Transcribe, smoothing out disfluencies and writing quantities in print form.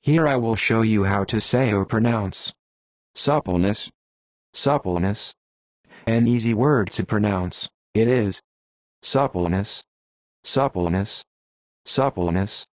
Here I will show you how to say or pronounce suppleness. Suppleness. An easy word to pronounce. It is suppleness. Suppleness. Suppleness.